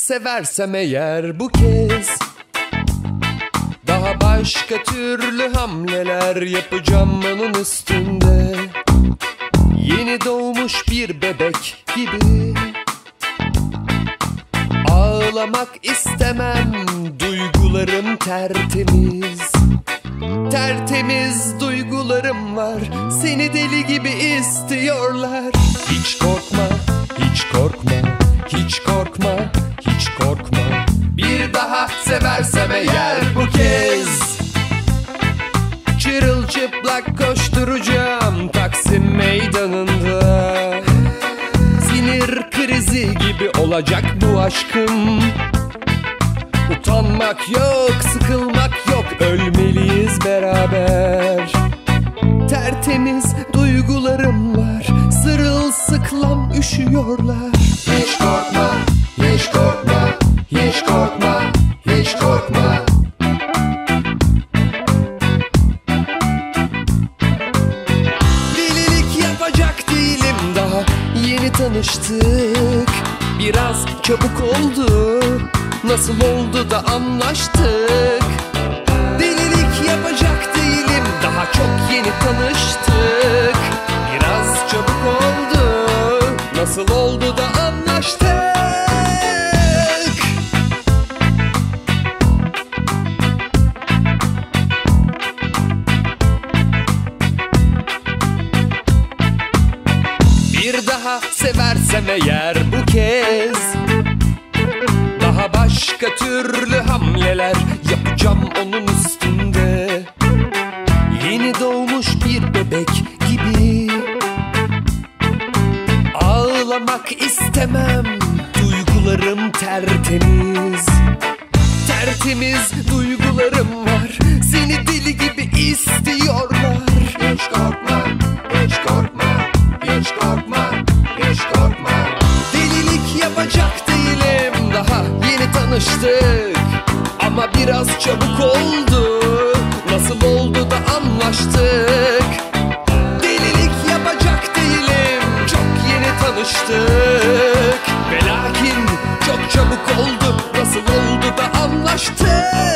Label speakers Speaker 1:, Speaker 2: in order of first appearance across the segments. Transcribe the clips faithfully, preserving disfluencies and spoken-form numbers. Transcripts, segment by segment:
Speaker 1: seversem eğer bu kez daha başka türlü hamleler yapacağım onun üstünde. Yeni doğmuş bir bebek gibi ağlamak istemem, duygularım tertemiz. Tertemiz duygularım var, seni deli gibi istiyorlar. Hiç korkma, hiç korkma, hiç korkma, hiç korkma. Bir daha seversem eğer bu kez çırılçıplak koşturacağım Taksim meydanında. Sinir krizi gibi olacak bu aşkım. Utanmak yok, sıkılmak yok, ölmeliyiz beraber. Tertemiz duygularım var, sırılsıklam üşüyorlar. Hiç korkma, hiç korkma, hiç korkma, hiç korkma. Delilik yapacak değilim, daha yeni tanıştık. Biraz çabuk oldu, nasıl oldu da anlaştık. Delilik yapacak değilim, daha çok yeni tanıştık. Biraz çabuk oldu, nasıl oldu da anlaştık. Bir daha seversem eğer bu kez daha başka türlü hamleler yapacağım onun üstünde. Yeni doğmuş bir bebek gibi ağlamak istemem, duygularım tertemiz. Tertemiz duygularım var, seni deli gibi istiyorlar. Hiç korkma, hiç korkma, hiç korkma, hiç korkma. Delilik yapacak değilim, daha yeni tanıştık. Ama biraz çabuk oldu, nasıl oldu da anlaştık. Delilik yapacak değilim, çok yeni tanıştık. Ve lakin çok çabuk oldu, nasıl oldu da anlaştık.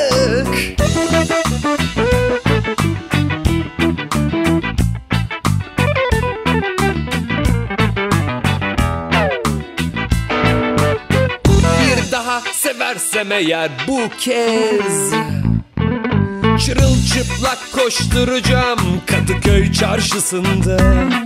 Speaker 1: Seversem eğer bu kez çırılçıplak koşturacağım Kadıköy çarşısında.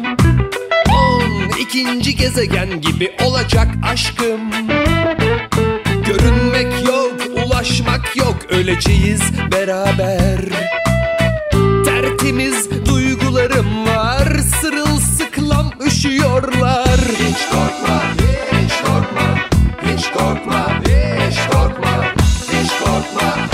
Speaker 1: On ikinci gezegen gibi olacak aşkım. Görünmek yok, ulaşmak yok, öleceğiz beraber. Tertemiz duygularım var, sırılsıklam üşüyorlar. Hiç korkma, hiç korkma, hiç korkma, hiç korkma, hiç korkma.